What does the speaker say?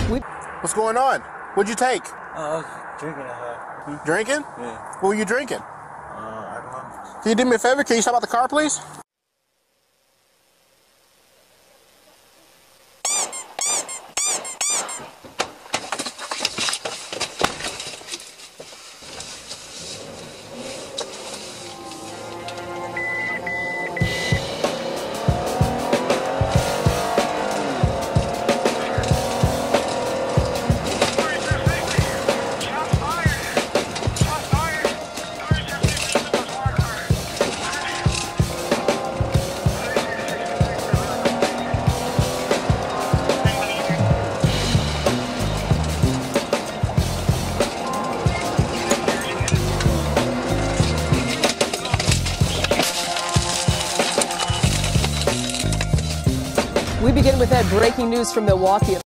What's going on? What'd you take? I was drinking at her. Drinking? Yeah. What were you drinking? I don't know. Can you do me a favor? Can you stop out the car, please? We begin with that breaking news from Milwaukee.